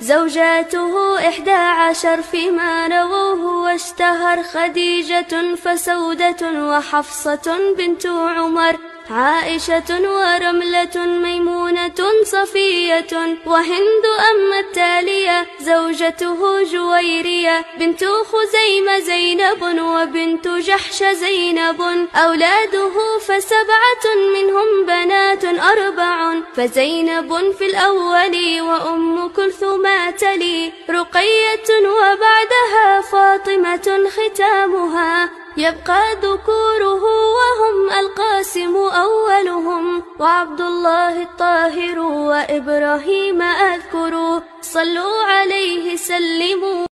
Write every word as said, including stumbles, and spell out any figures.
زوجاته إحدى عشر فيما رووه واشتهر، خديجة فسودة وحفصة بنت عمر، عائشة ورملة ميمونة صفية، وهند أما التالية زوجته جويرية، بنت خزيمة زينب، وبنت جحش زينب. أولاده فسبعة منهم بنات أربع، فزينب في الأول وأم كلثوم تلي، رقية وبعدها فاطمة ختامها، يبقى ذكوره وهم القاسم أولهم، وعبد الله الطاهر وإبراهيم أذكروا، صلوا عليه سلموا.